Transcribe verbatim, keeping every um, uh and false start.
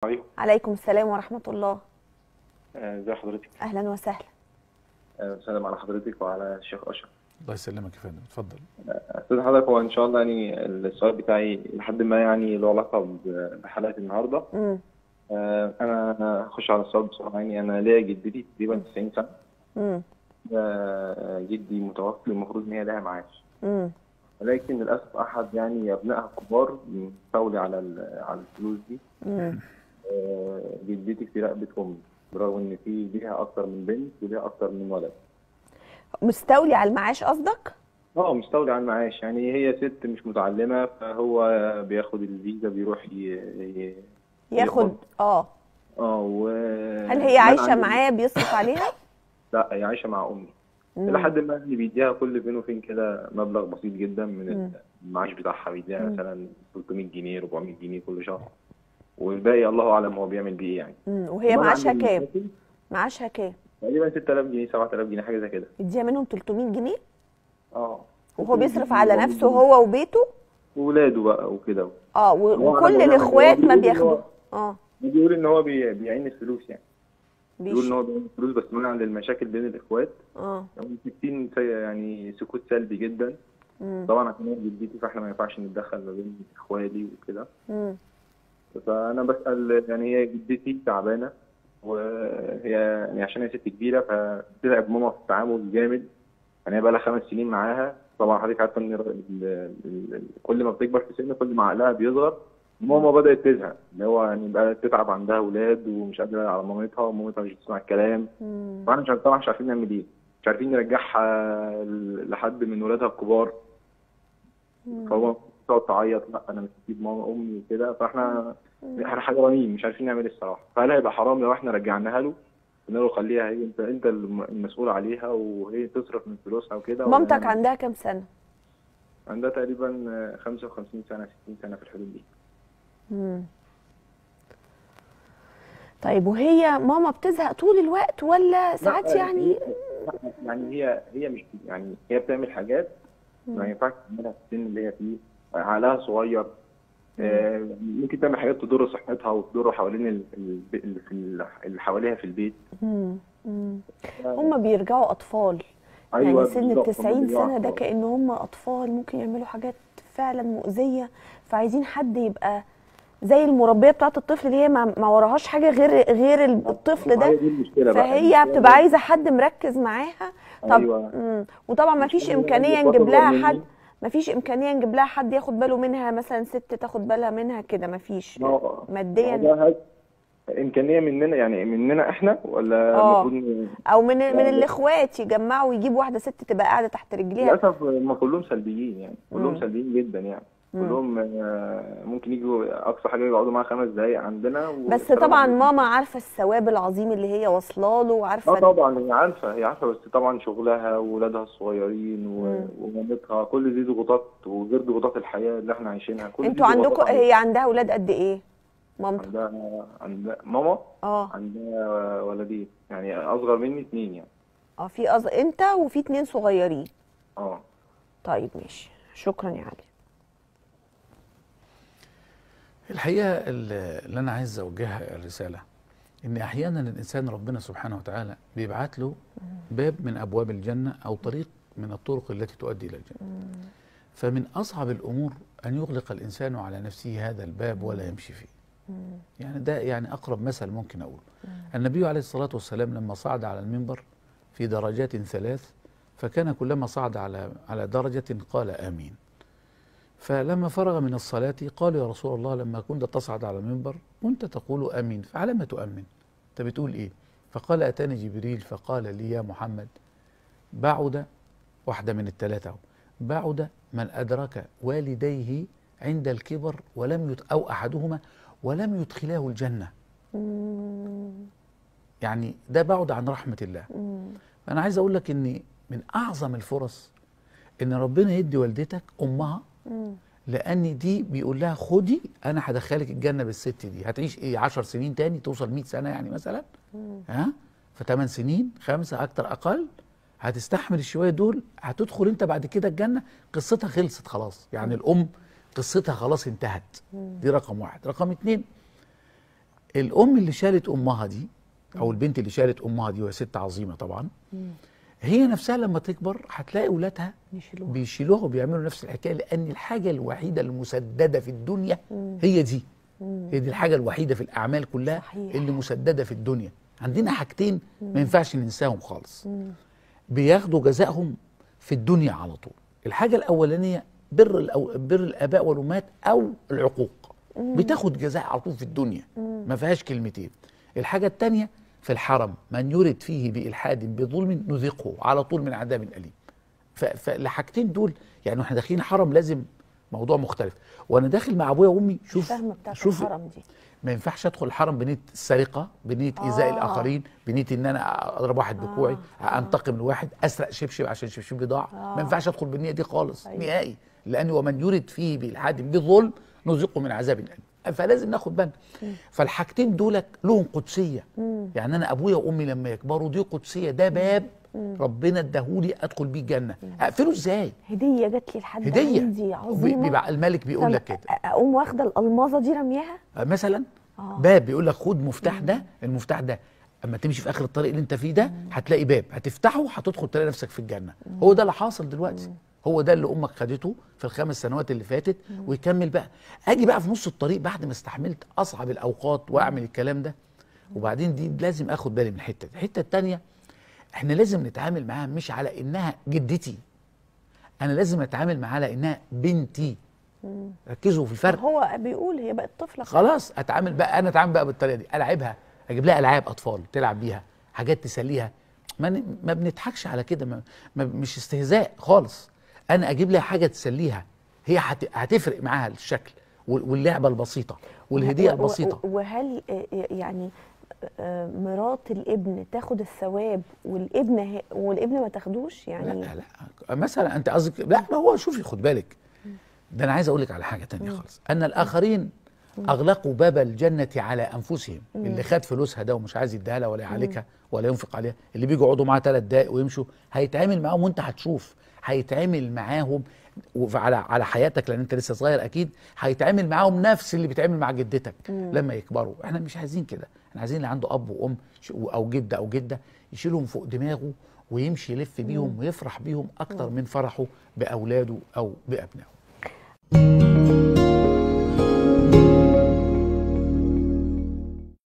عليكم. عليكم السلام ورحمة الله. آه، ازي حضرتك؟ أهلا وسهلا. آه، سلام على حضرتك وعلى الشيخ اشرف. الله يسلمك يا فندم، اتفضل. استاذ حضرتك، هو ان شاء الله يعني السؤال بتاعي لحد ما يعني له علاقه ب- بحلقه النهارده. امم آه، انا هخش على السؤال بسرعه. يعني انا ليا جدتي تقريبا تسعين سنه. امم آه، جدي متوفي، المفروض ان هي لها معاش، امم ولكن للاسف احد يعني ابنائها الكبار مستولي على ال- على الفلوس دي. امم آه، جدتي في رقبه امي، برغم ان في ليها اكتر من بنت وليها اكتر من ولد. مستولي على المعاش قصدك؟ اه، مستولي على المعاش. يعني هي ست مش متعلمة، فهو بياخد الفيزا، بيروح ي... ي... ياخد يقبض. اه اه، هل هي وكمان عايشة عندي. معاه بيصرف عليها؟ لا، هي عايشة مع أمي. إلى امم حد ما اللي بيديها كل فين وفين كده مبلغ بسيط جدا من امم المعاش بتاعها، بيديها امم مثلا ثلاثمية جنيه أربعمية جنيه كل شهر، والباقي الله أعلم هو بيعمل بيه إيه يعني. امم وهي كمان عندي معاشها كام؟ المشاكل معاشها كام؟ تقريبا ستة آلاف جنيه سبعة آلاف جنيه حاجة زي كده. يديها منهم تلتمية جنيه اه، وهو ستمية بيصرف جنيه على أربعمية نفسه جنيه هو وبيته؟ وولاده بقى وكده. اه و- الله أعلم وكل هو بيعمل إيه. هو الاخوات ما بيقول إن بياخدوا؟ هو اه بيقول ان هو بي- بيعين الفلوس يعني. بيقول ان بيش هو بيعين الفلوس، بس منعا للمشاكل بين الاخوات. اه هم ساكتين سي- يعني سكوت سلبي جدا. امم طبعا عشان هي جدتي، فاحنا ما ينفعش نتدخل ما بين اخوالي وكده. امم فانا بسال، يعني هي جدتي تعبانه، وهي يعني عشان هي ست كبيره فبتلعب ماما في التعامل جامد. يعني هي بقى لها خمس سنين معاها. طبعا حضرتك عارفه ان ال- ال- ال- كل ما بتكبر في السن كل ما عقلها بيصغر. ماما بدأت تزهق، اللي هو يعني بقى تتعب، عندها اولاد ومش قادره على مامتها، ومامتها مش بتسمع الكلام. امم فاحنا مش عارف- طبعا مش عارفين نعمل ايه. مش عارفين نرجعها ل- لحد من ولادها الكبار. فهو تقعد تعيط، لا انا مش هسيب ماما امي وكده. فاحنا احنا حيرانين مش عارفين نعمل ايه الصراحه. فهل هيبقى حرام لو احنا رجعناها له؟ قلنا له خليها هي، انت انت الم- المسؤول عليها، وهي تصرف من فلوسها وكده، ولا مامتك نعمل إيه؟ عندها كام سنة؟ عندها تقريبا خمسة وخمسين سنة ستين سنة في الحدود دي. امم طيب وهي ماما بتزهق طول الوقت ولا لا، ساعات هي يعني؟ لا، يعني هي هي مش يعني هي بتعمل حاجات ما مم. ينفعش تعملها في السن اللي هي فيه. عقلها صغير. مم. آه، ممكن تعمل حاجات تضر صحتها وتضر حوالين ال- ال- اللي في ال- اللي حواليها في البيت. مم. مم. هما بيرجعوا أطفال، يعني ايوه سن بالظبط، هم التسعين بيقعوا سنة ده خلاص. كأن هما أطفال ممكن يعملوا حاجات فعلا مؤذية، فعايزين حد يبقى زي المربية بتاعة الطفل اللي هي ما ما وراهاش حاجة غير غير الطفل ما ده، هي دي المشكله بقى، فهي المشكله بتبقى إن- عايزة حد مركز معاها. طب ايوه، مم. وطبعا ما المشكله فيش ان هي عندي إمكانية اخوات نجيب اصغر لها حد، مني. ما فيش إمكانية نجيب لها حد ياخد باله منها، مثلا ست تاخد بالها منها كده، ما فيش ما هو ما هو ماديا. ده هل- امكانيه مننا، يعني مننا احنا، ولا اه المفروض ن- او من من لا، الاخوات يجمعوا ويجيبوا واحده ست تبقى قاعده تحت رجليها. للاسف هم كلهم سلبيين، يعني كلهم امم سلبيين جدا يعني. امم كلهم آه، ممكن يجوا اقصى حاجه يقعدوا معاها خمس دقايق عندنا بس والسلام طبعا عليكم. ماما عارفه الثواب العظيم اللي هي واصله له، اه وعارفه ان طبعا هي عارفه، هي عارفه، بس طبعا شغلها واولادها الصغيرين و- امم ومامتها، كل دي ضغوطات، وغير ضغوطات الحياه اللي احنا عايشينها، كل دي انتوا ضغوطات عندكم عليها. هي عندها اولاد قد ايه مامتك؟ عندها عندها ماما اه عندها ولدين، يعني اصغر مني اتنين يعني. اه في أز... انت وفي اتنين صغيرين. اه، طيب ماشي، شكرا يا علي. الحقيقة اللي أنا عايز أوجهها الرسالة إن أحيانا الإنسان ربنا سبحانه وتعالى بيبعت له باب من أبواب الجنة أو طريق من الطرق التي تؤدي إلى الجنة. فمن أصعب الأمور أن يغلق الإنسان على نفسه هذا الباب ولا يمشي فيه. يعني ده يعني أقرب مثل ممكن أقول. النبي عليه الصلاة والسلام لما صعد على المنبر في درجات ثلاث، فكان كلما صعد على على درجة قال آمين. فلما فرغ من الصلاة قالوا يا رسول الله لما كنت تصعد على المنبر كنت تقول آمين، فعلى ما تؤمن؟ أنت بتقول إيه؟ فقال أتاني جبريل فقال لي يا محمد بعد، واحدة من الثلاثة أهو، بعد من أدرك والديه عند الكبر ولم يت أو أحدهما ولم يدخلاه الجنة. مم. يعني ده بعد عن رحمة الله. مم. أنا عايز أقول لك إن من أعظم الفرص إن ربنا يدي والدتك أمها، مم. لأن دي بيقول لها خدي أنا هدخلك الجنة بالست دي، هتعيش إيه عشر سنين تاني توصل مئة سنة يعني مثلا، ها؟ فثمان سنين خمسة أكتر أقل هتستحمل الشوية دول، هتدخل أنت بعد كده الجنة، قصتها خلصت خلاص. يعني الأم قصتها خلاص انتهت. دي رقم واحد. رقم اتنين، الام اللي شالت امها دي او البنت اللي شالت امها دي وهي ست عظيمه طبعا، مم. هي نفسها لما تكبر هتلاقي اولادها يشيلوها. بيشيلوها وبيعملوا نفس الحكايه، لان الحاجه الوحيده المسدده في الدنيا مم. هي دي. مم. هي دي الحاجه الوحيده في الاعمال كلها صحيح. اللي مسدده في الدنيا. عندنا حاجتين ما ينفعش ننساهم خالص، مم. بياخدوا جزائهم في الدنيا على طول. الحاجه الاولانيه بر الأو... بر الاباء والامهات او العقوق، مم. بتاخد جزاء على طول في الدنيا، مم. ما فيهاش كلمتين. الحاجه الثانيه في الحرم، من يرد فيه بالحاد بظلم نذقه على طول من عذاب اليم. ف... فالحاجتين دول يعني احنا داخلين حرم لازم موضوع مختلف. وانا داخل مع ابويا وامي شوف فاهمه بتاعت شوف الحرم دي. ما ينفعش ادخل الحرم بنيه السرقه، بنيه ايذاء آه. الاخرين، بنيه ان انا اضرب واحد بكوعي، آه. انتقم لواحد، اسرق شبشب عشان شبشبي ضاع. آه. ما ينفعش ادخل بالنيه دي خالص. أيوة. نهائي. لان ومن يرد فيه بالحاد بظلم نذقه من عذاب اليم. فلازم ناخد بالنا. فالحاجتين دولت لهم قدسيه. مم. يعني انا ابويا وامي لما يكبروا دي قدسيه، ده باب ربنا اداهولي ادخل بيه الجنه. اقفله ازاي؟ هديه جات لي لحد هديه. عندي عظيمه. بيبقى الملك بيقول لك كده اقوم واخده الالماظه دي رمياها مثلا. آه. باب بيقول لك خد مفتاح ده، المفتاح ده اما تمشي في اخر الطريق اللي انت فيه ده هتلاقي باب هتفتحه هتدخل تلاقي نفسك في الجنه. هو ده اللي حاصل دلوقتي. هو ده اللي امك خدته في الخمس سنوات اللي فاتت، ويكمل بقى. اجي بقى في نص الطريق بعد ما استحملت اصعب الاوقات واعمل الكلام ده، وبعدين دي لازم اخد بالي من الحته دي. الحته الثانيه احنا لازم نتعامل معاها مش على انها جدتي، انا لازم اتعامل معاها على انها بنتي. ركزوا في الفرق. هو بيقول هي بقت طفله خلاص اتعامل بقى، انا اتعامل بقى بالطريقه دي، العبها، اجيب لها العاب اطفال تلعب بيها، حاجات تسليها. ما, ن... ما بنضحكش على كده، ما... ما مش استهزاء خالص. انا اجيب لها حاجه تسليها، هي هت... هتفرق معاها الشكل واللعبه البسيطه والهديه البسيطه. وهل يعني مرات الابن تاخد الثواب والابن والابن ما تاخدوش يعني؟ لا لا مثلا انت قصدك لا، ما هو شوفي خد بالك، ده انا عايز اقول لك على حاجه تانية خالص. ان الاخرين اغلقوا باب الجنه على انفسهم. اللي خد فلوسها ده ومش عايز يديها لها ولا يعالجها ولا ينفق عليها، اللي بيجوا يقعدوا معاه ثلاث دقائق ويمشوا، هيتعامل معاهم وانت هتشوف، هيتعامل معاهم على على حياتك لان انت لسه صغير اكيد، هيتعامل معاهم نفس اللي بيتعامل مع جدتك لما يكبروا. احنا مش عايزين كده، احنا عايزين اللي عنده اب وام او جد او جده يشيلهم فوق دماغه ويمشي يلف بيهم ويفرح بيهم اكتر من فرحه باولاده او بابنائه.